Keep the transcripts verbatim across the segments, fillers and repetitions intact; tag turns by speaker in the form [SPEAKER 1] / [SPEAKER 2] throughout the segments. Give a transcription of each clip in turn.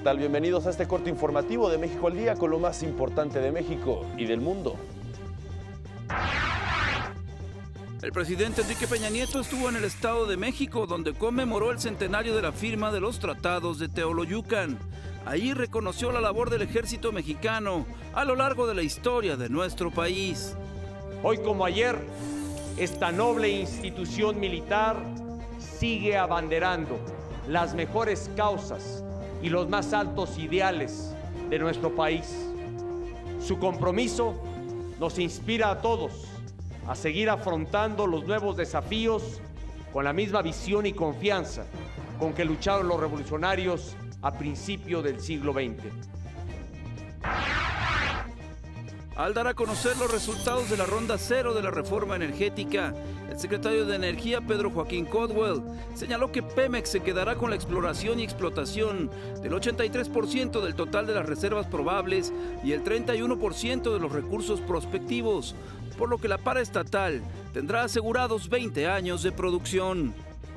[SPEAKER 1] tal? Bienvenidos a este corte informativo de México al Día con lo más importante de México y del mundo.
[SPEAKER 2] El presidente Enrique Peña Nieto estuvo en el Estado de México, donde conmemoró el centenario de la firma de los tratados de Teoloyucan. Ahí reconoció la labor del ejército mexicano a lo largo de la historia de nuestro país.
[SPEAKER 3] Hoy como ayer, esta noble institución militar sigue abanderando las mejores causas y los más altos ideales de nuestro país. Su compromiso nos inspira a todos a seguir afrontando los nuevos desafíos con la misma visión y confianza con que lucharon los revolucionarios a principios del siglo veinte.
[SPEAKER 2] Al dar a conocer los resultados de la ronda cero de la reforma energética, el secretario de Energía, Pedro Joaquín Caldwell, señaló que Pemex se quedará con la exploración y explotación del ochenta y tres por ciento del total de las reservas probables y el treinta y uno por ciento de los recursos prospectivos, por lo que la paraestatal tendrá asegurados veinte años de producción.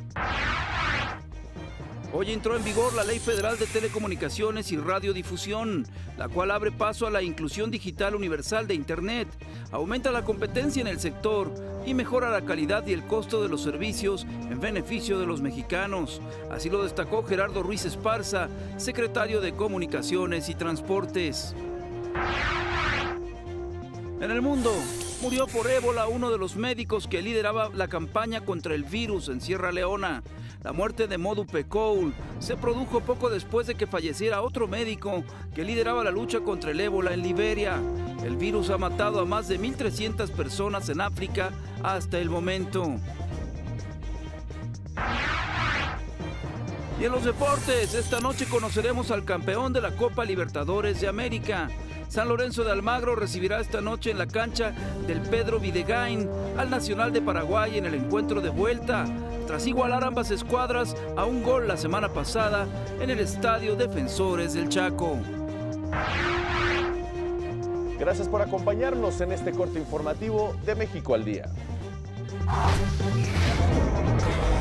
[SPEAKER 2] Hoy entró en vigor la Ley Federal de Telecomunicaciones y Radiodifusión, la cual abre paso a la inclusión digital universal de Internet, aumenta la competencia en el sector y mejora la calidad y el costo de los servicios en beneficio de los mexicanos. Así lo destacó Gerardo Ruiz Esparza, secretario de Comunicaciones y Transportes. En el mundo, murió por ébola uno de los médicos que lideraba la campaña contra el virus en Sierra Leona. La muerte de Modupe Cole se produjo poco después de que falleciera otro médico que lideraba la lucha contra el ébola en Liberia. El virus ha matado a más de mil trescientas personas en África hasta el momento. Y en los deportes, esta noche conoceremos al campeón de la Copa Libertadores de América. San Lorenzo de Almagro recibirá esta noche en la cancha del Pedro Videgain al Nacional de Paraguay en el encuentro de vuelta, tras igualar ambas escuadras a un gol la semana pasada en el Estadio Defensores del Chaco.
[SPEAKER 1] Gracias por acompañarnos en este corte informativo de México al Día.